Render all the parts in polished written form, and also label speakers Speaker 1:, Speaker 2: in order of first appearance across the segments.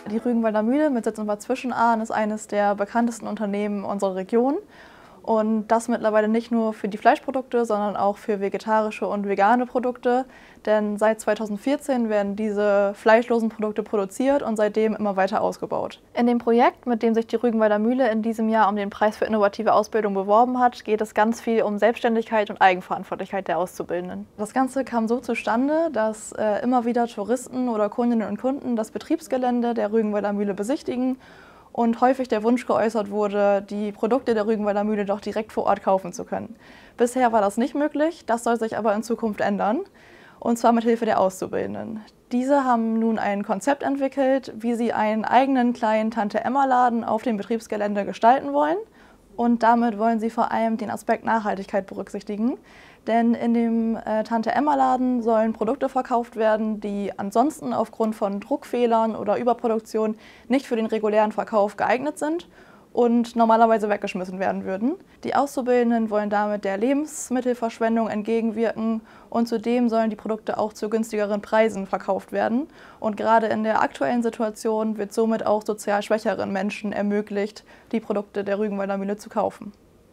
Speaker 1: Die Rügenwalder Mühle mit Sitz in Bad Zwischenahn ist eines der bekanntesten Unternehmen unserer Region. Und das mittlerweile nicht nur für die Fleischprodukte, sondern auch für vegetarische und vegane Produkte. Denn seit 2014 werden diese fleischlosen Produkte produziert und seitdem immer weiter ausgebaut. In dem Projekt, mit dem sich die Rügenwalder Mühle in diesem Jahr um den Preis für innovative Ausbildung beworben hat, geht es ganz viel um Selbstständigkeit und Eigenverantwortlichkeit der Auszubildenden. Das Ganze kam so zustande, dass immer wieder Touristen oder Kundinnen und Kunden das Betriebsgelände der Rügenwalder Mühle besichtigen und häufig der Wunsch geäußert wurde, die Produkte der Rügenwalder Mühle doch direkt vor Ort kaufen zu können. Bisher war das nicht möglich, das soll sich aber in Zukunft ändern, und zwar mit Hilfe der Auszubildenden. Diese haben nun ein Konzept entwickelt, wie sie einen eigenen kleinen Tante-Emma-Laden auf dem Betriebsgelände gestalten wollen. Und damit wollen sie vor allem den Aspekt Nachhaltigkeit berücksichtigen. Denn in dem Tante-Emma-Laden sollen Produkte verkauft werden, die ansonsten aufgrund von Druckfehlern oder Überproduktion nicht für den regulären Verkauf geeignet sind und normalerweise weggeschmissen werden würden. Die Auszubildenden wollen damit der Lebensmittelverschwendung entgegenwirken und zudem sollen die Produkte auch zu günstigeren Preisen verkauft werden. Und gerade in der aktuellen Situation wird somit auch sozial schwächeren Menschen ermöglicht, die Produkte der Rügenwalder Mühle zu kaufen.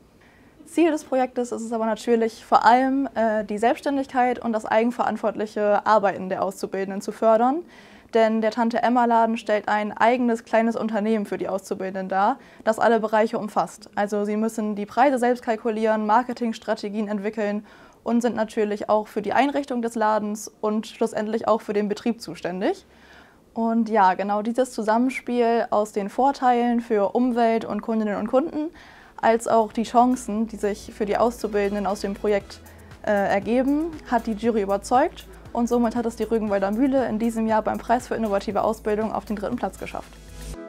Speaker 1: Ziel des Projektes ist es aber natürlich vor allem, die Selbstständigkeit und das eigenverantwortliche Arbeiten der Auszubildenden zu fördern. Denn der Tante-Emma-Laden stellt ein eigenes kleines Unternehmen für die Auszubildenden dar, das alle Bereiche umfasst. Also sie müssen die Preise selbst kalkulieren, Marketingstrategien entwickeln und sind natürlich auch für die Einrichtung des Ladens und schlussendlich auch für den Betrieb zuständig. Und ja, genau dieses Zusammenspiel aus den Vorteilen für Umwelt und Kundinnen und Kunden als auch die Chancen, die sich für die Auszubildenden aus dem Projekt ergeben, hat die Jury überzeugt. Und somit hat es die Rügenwalder Mühle in diesem Jahr beim Preis für innovative Ausbildung auf den 3. Platz geschafft.